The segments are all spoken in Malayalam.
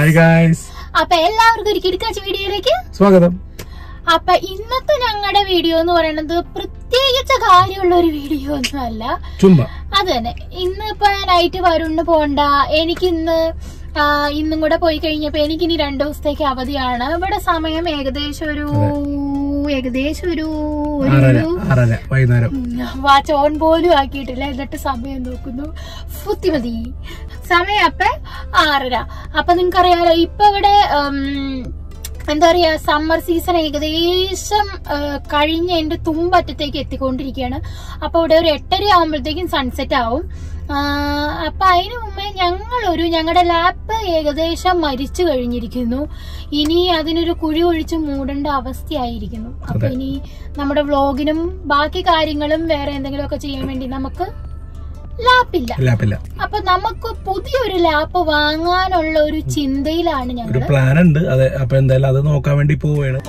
Hi guys. അപ്പൊ എല്ലാവർക്കും ഒരു കിടക്കാച്ച വീഡിയോയിലേക്ക് സ്വാഗതം. അപ്പൊ ഇന്നത്തെ ഞങ്ങളുടെ വീഡിയോ എന്ന് പറയുന്നത് പ്രത്യേകിച്ച കാര്യമുള്ള ഒരു വീഡിയോ ഒന്നും അല്ല, ചുമ്മാ അത് തന്നെ. ഇന്നിപ്പോ നൈറ്റ് വരുണ് പോണ്ട, എനിക്കിന്ന് ഇന്നും കൂടെ പോയി കഴിഞ്ഞപ്പോ എനിക്കിനി 2 ദിവസത്തേക്ക് അവധിയാണ്. ഇവിടെ സമയം ഏകദേശം ഒരു വാച്ച് ഓൺ പോലും ആക്കിയിട്ടില്ല, എന്നിട്ട് സമയം നോക്കുന്നു. ബുദ്ധിമതി സമയം അപ്പൊ 6:30. അപ്പൊ നിങ്ങൾക്കറിയാലോ ഇപ്പൊ ഇവിടെ എന്താ പറയാ, സമ്മർ സീസൺ ഏകദേശം കഴിഞ്ഞ് എന്റെ തുമ്പറ്റത്തേക്ക് എത്തിക്കൊണ്ടിരിക്കുകയാണ്. അപ്പൊ ഇവിടെ ഒരു 8:30 ആകുമ്പോഴത്തേക്കും സൺസെറ്റ് ആവും. അപ്പൊ അതിനു മുമ്പേ ഞങ്ങളുടെ ലാപ്പ് ഏകദേശം മരിച്ചു കഴിഞ്ഞിരിക്കുന്നു. ഇനി അതിനൊരു കുഴി ഒഴിച്ച് മൂടേണ്ട അവസ്ഥയായിരിക്കുന്നു. അപ്പൊ ഇനി നമ്മുടെ വ്ളോഗിനും ബാക്കി കാര്യങ്ങളും വേറെ എന്തെങ്കിലുമൊക്കെ ചെയ്യാൻ വേണ്ടി നമുക്ക് ലാപ്പില്ല. അപ്പൊ നമുക്ക് പുതിയൊരു ലാപ്പ് വാങ്ങാനുള്ള ഒരു ചിന്തയിലാണ് ഞങ്ങൾ. പ്ലാൻ ഉണ്ട്. അതെ, അപ്പൊ എന്തായാലും അത് നോക്കാൻ വേണ്ടി പോവുകയാണ്.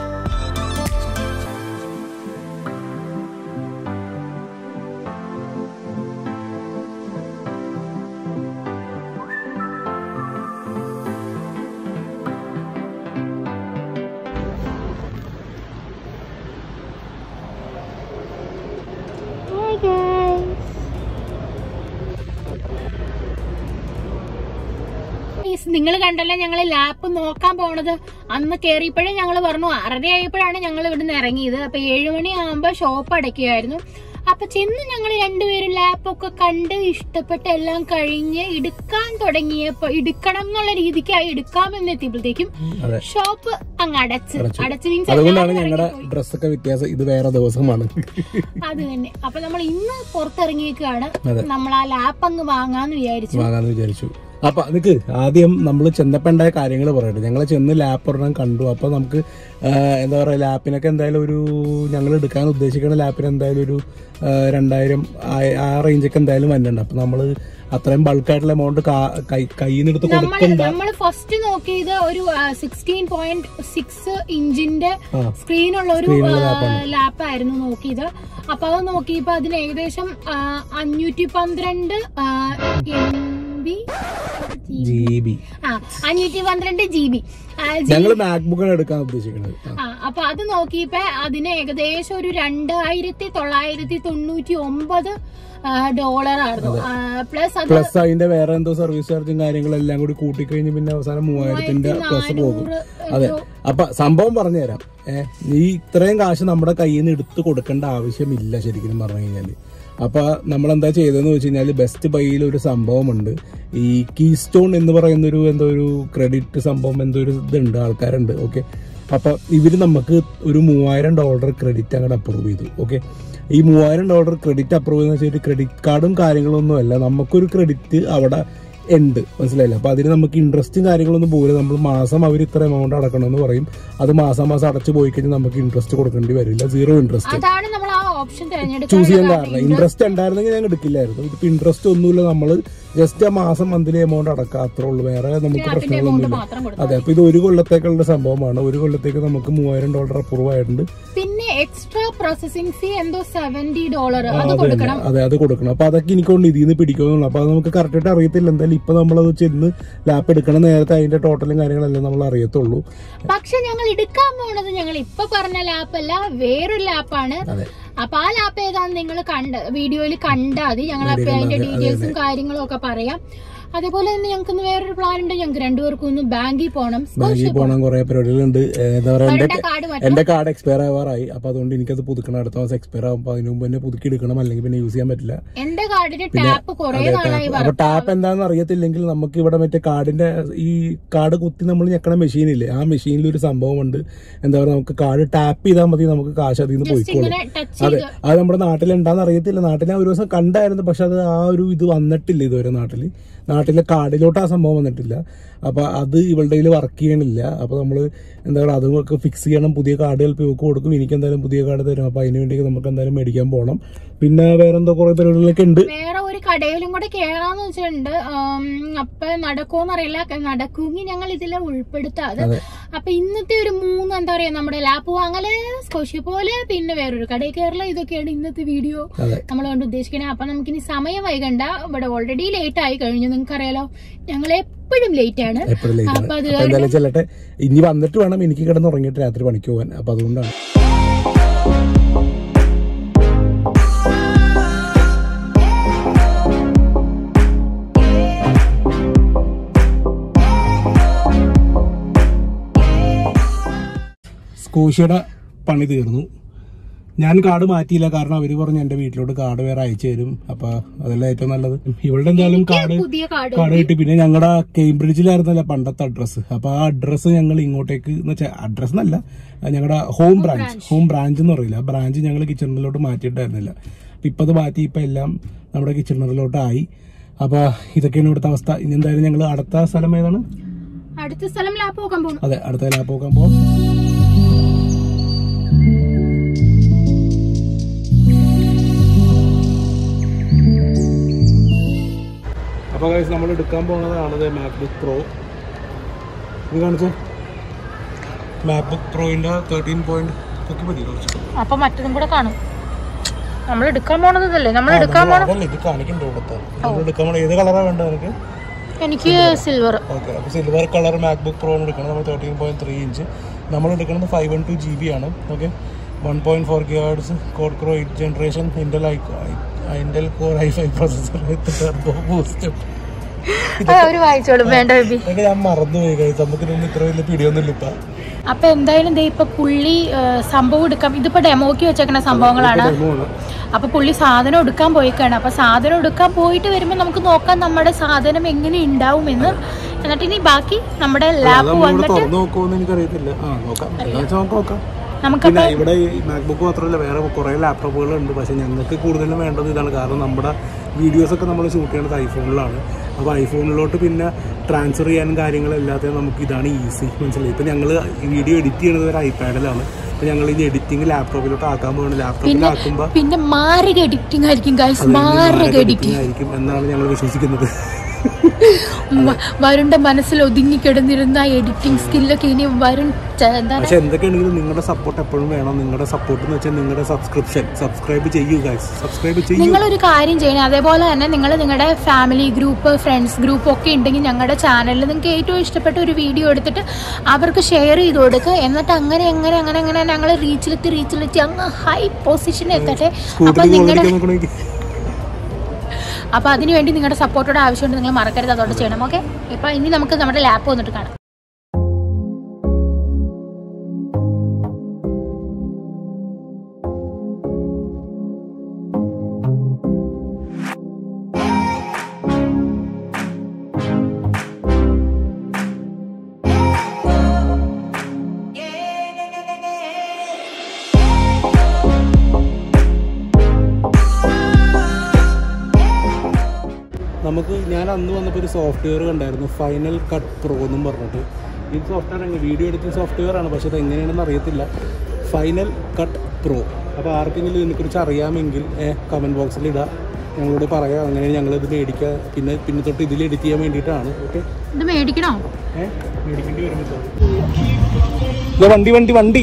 നിങ്ങൾ കണ്ടല്ലോ ഞങ്ങള് ലാപ്പ് നോക്കാൻ പോണത്. അന്ന് കേറിയപ്പോഴേ ഞങ്ങള് പറഞ്ഞു 6:30 ആയപ്പോഴാണ് ഞങ്ങൾ ഇവിടുന്ന് ഇറങ്ങിയത്. അപ്പൊ 7 മണിയാകുമ്പോ ഷോപ്പ് അടയ്ക്കുമായിരുന്നു. അപ്പൊ ചെന്ന് ഞങ്ങൾ രണ്ടുപേരും ലാപ്പൊക്കെ കണ്ട് ഇഷ്ടപ്പെട്ട് എല്ലാം കഴിഞ്ഞ് എടുക്കാൻ തുടങ്ങിയപ്പോ, എടുക്കണം എന്നുള്ള രീതിക്കായി എടുക്കാമെന്ന് എത്തിയപ്പോഴത്തേക്കും ഷോപ്പ് അങ്ങ് അടച്ച് മീൻസ് അതുകൊണ്ടാണ് ഞങ്ങളുടെ ഡ്രസ്സൊക്കെ വ്യത്യാസം. ഇത് വേറെ ദിവസമാണ്. അത് തന്നെ. അപ്പൊ നമ്മൾ ഇന്ന് പുറത്തിറങ്ങിയേക്കാണ്. നമ്മൾ ആ ലാപ്പ് അങ്ങ് വാങ്ങാന്ന് വിചാരിച്ചു. അപ്പൊ നിക്ക് ആദ്യം നമ്മൾ ചെന്നപ്പോണ്ടായ കാര്യങ്ങൾ പറയട്ടെ. ഞങ്ങൾ ചെന്ന് ലാപ്പ് ഒരെണ്ണം കണ്ടു. അപ്പൊ നമുക്ക് എന്താ പറയാ, ലാപ്പിനൊക്കെ എന്തായാലും ഒരു ഞങ്ങൾ എടുക്കാൻ ഉദ്ദേശിക്കുന്ന ലാപ്പിന് എന്തായാലും ഒരു 2000 ആ റേഞ്ചൊക്കെ എന്തായാലും വന്നിട്ടുണ്ട്. അപ്പൊ നമ്മള് അത്രയും ബൾക്കായിട്ടുള്ള എമൗണ്ട് കയ്യിൽ നിന്ന് എടുത്ത് കൊടുക്കണ്ട. നമ്മൾ ഫസ്റ്റ് നോക്കിയത് ഒരു 16.6 ഇഞ്ചിന്റെ സ്ക്രീനുള്ള ഒരു ലാപ്പായിരുന്നു നോക്കിയത്. അപ്പൊ അത് നോക്കിയപ്പോ അതിന് ഏകദേശം 512 GB. ഞങ്ങള് മാക്ബുക്കാണ് എടുക്കാൻ ഉദ്ദേശിക്കുന്നത്. അപ്പൊ അത് നോക്കിയപ്പോ അതിന് ഏകദേശം ഒരു $2,999 ആയിരുന്നു. പ്ലസ് അതിന്റെ വേറെ എന്തോ സർവീസ് ചാർജും കാര്യങ്ങളെല്ലാം കൂടി കൂട്ടിക്കഴിഞ്ഞ് പിന്നെ അവസാനം 3000 പ്ലസ് പോകും. അതെ. അപ്പൊ സംഭവം പറഞ്ഞുതരാം. ഈ ഇത്രയും കാശ് നമ്മുടെ കയ്യിൽ നിന്ന് എടുത്തു കൊടുക്കേണ്ട ആവശ്യമില്ല ശരിക്കും പറഞ്ഞു കഴിഞ്ഞാല്. അപ്പൊ നമ്മളെന്താ ചെയ്തതെന്ന് വെച്ച് കഴിഞ്ഞാല് ബെസ്റ്റ് ബൈയിൽ ഒരു സംഭവമുണ്ട്. ഈ കീസ്റ്റോൺ എന്ന് പറയുന്നൊരു എന്തോ ഒരു ക്രെഡിറ്റ് സംഭവം, എന്തോ ഒരു ഇതുണ്ട്, ആൾക്കാരുണ്ട്. ഓക്കെ. അപ്പൊ ഇവര് നമുക്ക് ഒരു $3000 ക്രെഡിറ്റ് അങ്ങോട്ട് അപ്രൂവ് ചെയ്തു. ഓക്കെ. ഈ $3000 ക്രെഡിറ്റ് അപ്രൂവ് ചെയ്യുന്ന വെച്ചാൽ ക്രെഡിറ്റ് കാർഡും കാര്യങ്ങളൊന്നും അല്ല, നമുക്കൊരു ക്രെഡിറ്റ് അവിടെ ഉണ്ട്, മനസ്സിലായില്ല. അപ്പൊ അതിന് നമുക്ക് ഇൻട്രസ്റ്റും കാര്യങ്ങളൊന്നും പോകില്ല. നമ്മൾ മാസം അവർ ഇത്ര എമൗണ്ട് അടക്കണമെന്ന് പറയും. അത് മാസം അടച്ചു പോയി കഴിഞ്ഞാൽ നമുക്ക് ഇൻട്രസ്റ്റ് കൊടുക്കേണ്ടി വരില്ല. 0 ഇൻട്രസ്റ്റ് ചൂസ് ചെയ്യാൻ കാരണം. ഇൻട്രസ്റ്റ് ഉണ്ടായിരുന്നെങ്കിൽ ഞാൻ എടുക്കില്ലായിരുന്നു. ഇതിപ്പോ ഇൻട്രസ്റ്റ് ഒന്നുമില്ല, നമ്മൾ ജസ്റ്റ് ആ മാസം മന്ത്ലി എമൗണ്ട് അടക്കാം, അത്രേ ഉള്ളൂ. വേറെ നമുക്ക് പ്രശ്നങ്ങളൊന്നുമില്ല. അതെ. അപ്പൊ ഇത് 1 കൊല്ലത്തേക്കുള്ള സംഭവമാണ്. 1 കൊല്ലത്തേക്ക് നമുക്ക് $3000 അപ്രൂവ് ആയിട്ടുണ്ട്. പിന്നെ എക്സ്ട്രാ പ്രോസസിംഗ് ഫീ എന്തോ $70 അതെ, അത് കൊടുക്കണം. അപ്പൊ അതൊക്കെ എനിക്കൊണ്ട് ഇതിൽ നിന്ന് പിടിക്കുമെന്നുള്ളൂ. അപ്പൊ അത് നമുക്ക് കറക്റ്റായിട്ട് അറിയത്തില്ല. എന്തായാലും ഇപ്പൊ നമ്മളത് ചെന്ന് ലാപ്പ് എടുക്കണം, നേരത്തെ അതിന്റെ ടോട്ടലും കാര്യങ്ങളെല്ലാം നമ്മൾ അറിയത്തുള്ളൂ. പക്ഷെ ഞങ്ങൾ എടുക്കാൻ പോണത് ഞങ്ങൾ ഇപ്പൊ പറഞ്ഞ ലാപ്പല്ല, വേറൊരു ലാപ്പാണ്. അപ്പൊ ആ ലാപ്പ് ഏതാന്ന് നിങ്ങൾ വീഡിയോയിൽ കണ്ടാൽ മതി. ഞങ്ങൾ അപ്പൊ അതിന്റെ ഡീറ്റെയിൽസും കാര്യങ്ങളും ഒക്കെ പറയാം. അതേപോലെ തന്നെ ഞങ്ങൾക്ക് വേറൊരു പ്ലാൻ ഉണ്ട്. ഞങ്ങൾക്ക് രണ്ടുപേർക്കും ഒന്ന് ബാങ്കിൽ പോകണം. കുറെ പരിപാടികളുണ്ട്. എന്താ പറയാ, എന്റെ കാർഡ് എക്സ്പയർ ആവാറായി. അപ്പൊ അതുകൊണ്ട് എനിക്കത് പുതുക്കണം. അടുത്ത മാസം എക്സ്പയർ ആകുമ്പോൾ അതിന് മുമ്പ് തന്നെ പുതുക്കി എടുക്കണം, അല്ലെങ്കിൽ പിന്നെ യൂസ് ചെയ്യാൻ പറ്റില്ല. എന്റെ കാർഡിന്റെ ടാപ്പ് കുറെ നാളായി. അപ്പൊ ടാപ്പ് എന്താണെന്ന് അറിയത്തില്ലെങ്കിൽ നമുക്ക് ഇവിടെ മറ്റേ കാർഡിന്റെ ഈ കാർഡ് കുത്തി നമ്മൾ ഞെക്കണ മെഷീൻ ഇല്ലേ, ആ മെഷീനിൽ ഒരു സംഭവമുണ്ട്. എന്താ പറയാ, നമുക്ക് കാർഡ് ടാപ്പ് ചെയ്താൽ മതി, നമുക്ക് കാശ് അതിൽ നിന്ന് പോയിക്കോളും. അതെ. അത് നമ്മുടെ നാട്ടിലുണ്ടാന്ന് അറിയത്തില്ല. നാട്ടിൽ ഞാൻ ഒരു ദിവസം കണ്ടായിരുന്നു, പക്ഷെ അത് ആ ഒരു ഇത് വന്നിട്ടില്ല ഇതുവരെ. നാട്ടിലെ കാർഡിലോട്ട് ആ സംഭവം വന്നിട്ടില്ല. അപ്പൊ അത് ഇവളുടെ കയ്യിൽ വർക്ക് ചെയ്യണില്ല. അപ്പൊ നമ്മള് എന്താ പറയുക, അതൊക്കെ ഫിക്സ് ചെയ്യണം. പുതിയ കാർഡുകൾ ഇവർക്ക് കൊടുക്കും. എനിക്ക് എന്തായാലും പുതിയ കാർഡ് തരും. അപ്പൊ അതിന് വേണ്ടി നമുക്ക് എന്തായാലും മേടിക്കാൻ പോകണം. പിന്നെ വേറെന്തോ കുറെ പരിപാടികളൊക്കെ ഉണ്ട്. വേറെ ഒരു ഒരു കടയിലും കൂടെ കേറാന്ന് വെച്ചിട്ടുണ്ട്. അപ്പൊ നടക്കുമോന്ന് അറിയില്ല, നടക്കുമെങ്കിൽ ഞങ്ങൾ ഇതിലെ ഉൾപ്പെടുത്താതെ. അപ്പൊ ഇന്നത്തെ ഒരു 3 എന്താ പറയാ, നമ്മുടെ ലാപ്പ് വാങ്ങല്, സ്കോഷ്യ പോലെ, പിന്നെ വേറൊരു കടയിൽ കയറല, ഇതൊക്കെയാണ് ഇന്നത്തെ വീഡിയോ നമ്മൾ കൊണ്ട് ഉദ്ദേശിക്കുന്നത്. അപ്പൊ നമുക്കിനി സമയം വൈകണ്ട, ഇവിടെ ഓൾറെഡി ലേറ്റ് ആയി കഴിഞ്ഞു. നിങ്ങൾക്ക് അറിയാലോ, ഞങ്ങൾ എപ്പോഴും ലേറ്റ് ആണ്. അപ്പൊ അത് ചെല്ലട്ടെ, ഇനി വന്നിട്ട് വേണം എനിക്ക് കിടന്ന് ഉറങ്ങിയിട്ട് രാത്രി പണിക്ക് പോകാൻ. അപ്പൊ അതുകൊണ്ടാണ്. സ്കോഷ്യയുടെ പണി തീർന്നു. ഞാൻ കാർഡ് മാറ്റിയില്ല, കാരണം അവര് പറഞ്ഞു എന്റെ വീട്ടിലോട്ട് കാർഡ് വേറെ അയച്ചു തരും. അപ്പൊ അതെല്ലാം ഏറ്റവും നല്ലത്. ഇവളുടെ എന്തായാലും കാർഡ് കിട്ടി. പിന്നെ ഞങ്ങളുടെ കേംബ്രിഡ്ജിലായിരുന്നല്ല പണ്ടത്തെ അഡ്രസ്സ്. അപ്പൊ ആ അഡ്രസ്സ് ഞങ്ങൾ ഇങ്ങോട്ടേക്ക് എന്ന് വെച്ചാൽ അഡ്രസ് എന്നല്ല, ഞങ്ങളുടെ ഹോം ബ്രാഞ്ച് എന്ന് പറയില്ല, ആ ബ്രാഞ്ച് ഞങ്ങൾ കിച്ചണിലോട്ട് മാറ്റിയിട്ടായിരുന്നില്ല. അപ്പൊ ഇപ്പൊ അത് മാറ്റി, ഇപ്പൊ എല്ലാം നമ്മുടെ കിച്ചണിലോട്ട് ആയി. അപ്പൊ ഇതൊക്കെയാണ് ഇവിടുത്തെ അവസ്ഥ. ഇനി എന്തായാലും ഞങ്ങൾ അടുത്ത സ്ഥലം ഏതാണ്? അടുത്ത സ്ഥലം ലാപ്പ് നോക്കാൻ പോകും. അതെ, അടുത്ത ലാപ്പ് നോക്കാൻ പോകും. അപ്പോൾ ഗൈസ്, നമ്മൾ എടുക്കാൻ പോകുന്നതാണ് മാക്ബുക്ക് പ്രോ. ഇത് കാണിച്ചേ, മാക്ബുക്ക് പ്രോയിന്റെ 13 മതി കുറച്ച്. അപ്പൊ മറ്റതും കൂടെ കാണും. നമ്മൾ എടുക്കാൻ പോണതല്ലേ, നമ്മൾ എടുക്കാൻ പോണത് ഇത് കാണിക്കണ്ടോ ഇവിടുത്തെ? നമ്മൾ എടുക്കാൻ പോണ ഏത് കളറാണ് വേണ്ടത് എനിക്ക്? എനിക്ക് സിൽവർ. ഓക്കെ, അപ്പോൾ സിൽവർ കളർ മാക്ബുക്ക് പ്രോ എടുക്കണം. നമ്മൾ 13.3 ഇഞ്ച്. നമ്മൾ എടുക്കുന്നത് 512 GB ആണ്. Okay, 1.4 GHz quad core 8th generation Intel core i5 processor with turbo boost. ഞാൻ മറന്നുപോയി കഴിച്ചു, നമുക്ക് ഇത്ര വലിയ പിടിയൊന്നുമില്ല ഇപ്പൊ. അപ്പൊ എന്തായാലും ഇപ്പൊ പുള്ളി സംഭവം എടുക്കാം. ഇതിപ്പോ ഡെമോക്ക് വെച്ചേക്കുന്ന സംഭവങ്ങളാണ്. അപ്പൊ പുള്ളി സാധനം എടുക്കാൻ പോയിക്കാണ്. അപ്പൊ സാധനം എടുക്കാൻ പോയിട്ട് വരുമ്പോ നമുക്ക് നോക്കാം നമ്മുടെ സാധനം എങ്ങനെ ഉണ്ടാവുമെന്ന്. എന്നിട്ട് ഇനി ബാക്കി നമ്മുടെ ലാപ്പ് വന്നിട്ട് എനിക്കറിയത്തില്ല. പിന്നെ ഇവിടെ മാക്ബുക്ക് മാത്രമല്ല, വേറെ കുറെ ലാപ്ടോപ്പുകളുണ്ട്. പക്ഷെ ഞങ്ങൾക്ക് കൂടുതലും വേണ്ടത് ഇതാണ്. കാരണം നമ്മുടെ വീഡിയോസൊക്കെ നമ്മൾ ഷൂട്ട് ചെയ്യുന്നത് ഐഫോണിലാണ്. അപ്പോൾ ഐഫോണിലോട്ട് പിന്നെ ട്രാൻസ്ഫർ ചെയ്യാനും കാര്യങ്ങളെല്ലാത്തിനും നമുക്ക് ഇതാണ് ഈസി. മനസ്സിലായി? ഇപ്പം ഞങ്ങൾ വീഡിയോ എഡിറ്റ് ചെയ്യുന്നത് ഒരു ഐപാഡിലാണ്. അപ്പോൾ ഞങ്ങൾ ഇനി എഡിറ്റിംഗ് ലാപ്ടോപ്പിലോട്ട് ആക്കാൻ പോകുന്നത്. ലാപ്ടോപ്പിലാക്കുമ്പോൾ പിന്നെ മാരക എഡിറ്റിംഗ് ആയിരിക്കും എന്നാണ് ഞങ്ങൾ വിശ്വസിക്കുന്നത്. വരുണിന്റെ മനസ്സിൽ ഒതുങ്ങിക്കിടന്നിരുന്ന എഡിറ്റിംഗ് സ്കില്ലൊക്കെ ഇനി വരും. പക്ഷെ എന്തൊക്കെയാണെങ്കിലും നിങ്ങളുടെ സപ്പോർട്ട് എപ്പോഴും വേണം. നിങ്ങളുടെ സപ്പോർട്ട് എന്ന് വെച്ചാൽ നിങ്ങളുടെ സബ്സ്ക്രൈബ് ചെയ്യൂ ഗൈസ്, സബ്സ്ക്രൈബ് ചെയ്യൂ. നിങ്ങളൊരു കാര്യം ചെയ്യണം, അതേപോലെ തന്നെ നിങ്ങൾ നിങ്ങളുടെ ഫാമിലി ഗ്രൂപ്പ്, ഫ്രണ്ട്സ് ഗ്രൂപ്പ് ഒക്കെ ഉണ്ടെങ്കിൽ ഞങ്ങളുടെ ചാനലിൽ നിങ്ങൾക്ക് ഏറ്റവും ഇഷ്ടപ്പെട്ട ഒരു വീഡിയോ എടുത്തിട്ട് അവർക്ക് ഷെയർ ചെയ്ത് കൊടുക്കുക. എന്നിട്ട് അങ്ങനെ ഞങ്ങൾ റീച്ചിലെത്തി അങ്ങ് ഹൈ പൊസിഷൻ എത്തട്ടെ. അപ്പൊ അതിനുവേണ്ടി നിങ്ങളുടെ സപ്പോർട്ടോടെ ആവശ്യമുണ്ട്. നിങ്ങൾ മറക്കരുത്, അതോടെ ചെയ്യണം. ഓക്കെ, ഇപ്പൊ ഇനി നമുക്ക് നമ്മുടെ ലാപ്പ് വന്നിട്ട് കാണാം. ഞാൻ അന്ന് വന്നപ്പോൾ ഒരു സോഫ്റ്റ്വെയർ കണ്ടായിരുന്നു, ഫൈനൽ കട്ട് പ്രോ എന്നും പറഞ്ഞിട്ട്. ഈ സോഫ്റ്റ്വെയർ വീഡിയോ എഡിറ്റിംഗ് സോഫ്റ്റ്വെയർ ആണ്, പക്ഷേ അത് എങ്ങനെയാണെന്ന് അറിയത്തില്ല. Final Cut Pro. അപ്പോൾ ആർക്കെങ്കിലും ഇതിനെക്കുറിച്ച് അറിയാമെങ്കിൽ കമൻറ്റ് ബോക്സിൽ ഇടാം, ഞങ്ങളോട് പറയാം. അങ്ങനെ ഞങ്ങളിത് മേടിക്കുക. പിന്നെ തൊട്ട് ഇതിൽ എഡിറ്റ് ചെയ്യാൻ വേണ്ടിയിട്ടാണ്. ഓക്കെ, ഇത് മേടിക്കണോ? മേടിക്കേണ്ടി വരുമ്പോൾ വണ്ടി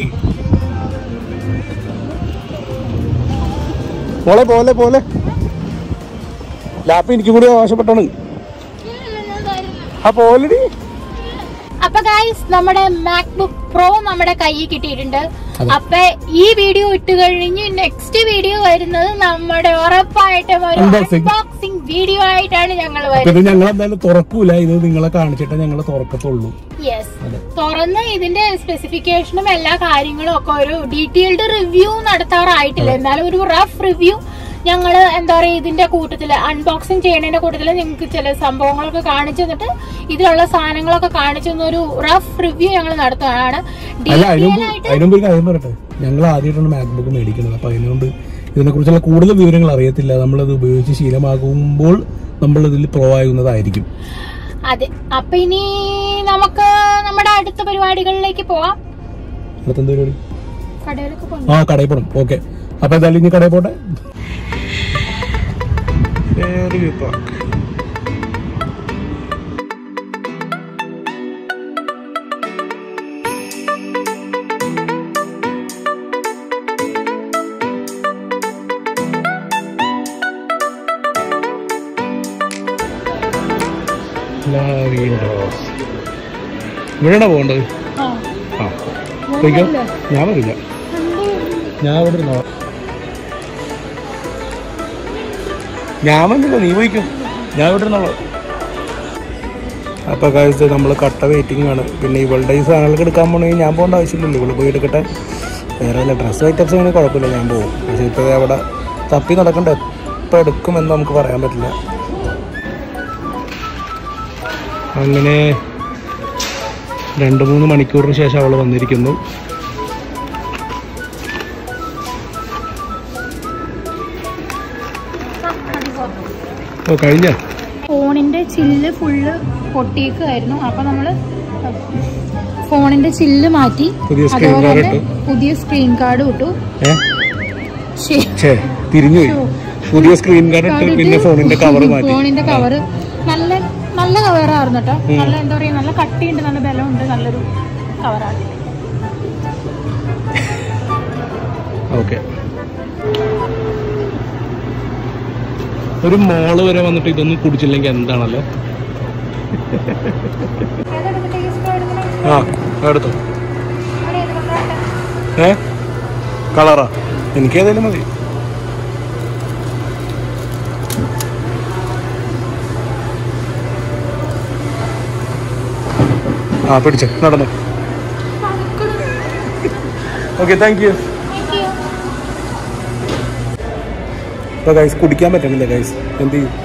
പോലെ ലാപ്പ് എനിക്കും കൂടി ആവശ്യപ്പെട്ടാണ്. അപ്പൊ ഓൾറെഡി അപ്പൊ ഗൈസ്, നമ്മുടെ മാക്ബുക്ക് പ്രോ നമ്മുടെ കയ്യിൽ കിട്ടിയിട്ടുണ്ട്. അപ്പൊ ഈ വീഡിയോ ഇട്ട് കഴിഞ്ഞ് നെക്സ്റ്റ് വീഡിയോ വരുന്നത് നമ്മുടെ ഉറപ്പായിട്ടും ഒരു അൺബോക്സിംഗ് വീഡിയോ ആയിട്ടാണ് ഞങ്ങൾ വരുന്നത്. ഞങ്ങൾ എന്തായാലും തുറക്കൂല, ഇത് നിങ്ങളെ കാണിച്ചിട്ട് ഞങ്ങൾ തുറക്കത്തുള്ളൂ. യെസ്, തുറന്ന് ഇതിന്റെ സ്പെസിഫിക്കേഷനും എല്ലാ കാര്യങ്ങളും ഒക്കെ ഒരു ഡീറ്റെയിൽഡ് റിവ്യൂ നടത്താറായിട്ടില്ല. എന്നാലും ഒരു റഫ് റിവ്യൂ ഞങ്ങള് എന്താ പറയാ ഇതിന്റെ കൂട്ടത്തില് അൺബോക്സിങ് ചെയ്യുന്നതിന്റെ കൂട്ടത്തില് നിങ്ങൾക്ക് ചില സംഭവങ്ങളൊക്കെ കാണിച്ചു തന്നിട്ട് ഇതിലുള്ള സാധനങ്ങളൊക്കെ കാണിച്ചു തന്നൊരു റഫ് റിവ്യൂ ഞങ്ങൾ നടത്തുകയാണ്. അതിനുമ്പ് കാര്യം പറയട്ടെ, ഞങ്ങൾ ആദ്യമായിട്ടാണ് മാക്ബുക്ക് മേടിക്കുന്നത്. അപ്പൊ അതിനുകൊണ്ട് ഇതിനെ കുറിച്ചുള്ള കൂടുതൽ വിവരങ്ങൾ അറിയത്തില്ല. നമ്മളത് ഉപയോഗിച്ച് ശീലമാകുമ്പോൾ നമ്മൾ ഇതിൽ പ്രോ ആകുന്നതായിരിക്കും. അതെ, അപ്പൊ ഇനി നമുക്ക് നമ്മുടെ അടുത്ത പരിപാടികളിലേക്ക് പോവാം. അടുത്ത പരിപാടി കടയിലൊക്കെ പോകണം. കടയിൽ പോകണം. ഓക്കെ, അപ്പൊ എന്തായാലും ഇനി കടയിൽ പോട്ടെ. Fairview Park. ഇവിടെയാണോ പോകേണ്ടത്? ആ പോയിക്കോ. ഞാൻ വരില്ല, ഞാൻ ഇവിടെ ഇരുന്നോ. ഞാൻ വന്നില്ല, നീ പോയിക്കോ, ഞാൻ ഇവിടെ ഇരുന്നോളൂ. അപ്പോൾ കാഴ്ച നമ്മൾ കട്ട വെയിറ്റിംഗ് ആണ്. പിന്നെ ഇവളുടെ ഈ സാധനങ്ങൾക്ക് എടുക്കാൻ പോകണമെങ്കിൽ ഞാൻ പോകേണ്ട ആവശ്യമില്ലല്ലോ, ഇവിടെ പോയി എടുക്കട്ടെ. വേറെ വല്ല ഡ്രസ്സ് ഐറ്റംസ് അങ്ങനെ കുഴപ്പമില്ല, ഞാൻ പോകും. പക്ഷേ ഇപ്പോൾ അവിടെ തപ്പി നടക്കണ്ട, എപ്പോൾ എടുക്കുമെന്ന് നമുക്ക് പറയാൻ പറ്റില്ല. അങ്ങനെ 2-3 മണിക്കൂറിന് ശേഷം അവൾ വന്നിരിക്കുന്നു. ഓ കഴിഞ്ഞ ഫോണിന്റെ ചില്ല് ഫുള്ള് പൊട്ടിയേക്കായിരുന്നു. അപ്പൊ നമ്മള് ഫോണിന്റെ ചില്ല് മാറ്റി പുതിയ സ്ക്രീൻ കാർഡ് ഇട്ടു. തിരിഞ്ഞു പുതിയ സ്ക്രീൻ കാർഡ് ഇട്ട് പിന്നെ ഫോണിന്റെ കവർ മാറ്റി. ഫോണിന്റെ കവറ് നല്ല കവറായിരുന്നു കേട്ടോ. നല്ല എന്താ പറയാ, നല്ല കട്ടിയുണ്ട്, നല്ല ബലമുണ്ട്, നല്ലൊരു കവറാണ്. ഓക്കെ, ഒരു മോള് വരെ വന്നിട്ട് ഇതൊന്നും കുടിച്ചില്ലെങ്കിൽ എന്താണല്ലേ. എടുത്തോ. കളറാ? എനിക്കേതായാലും മതി. പിടിച്ചോ, നടന്നു. Okay, thank you. അപ്പോൾ ഗൈസ് കുടിക്കാൻ പറ്റുന്നില്ല ഗൈസ്, എന്ത് ചെയ്യും?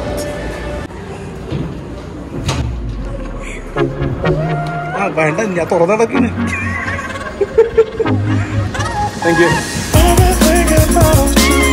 വേണ്ട, ഞാൻ തുറന്നു നടക്കുന്നു. Thank U.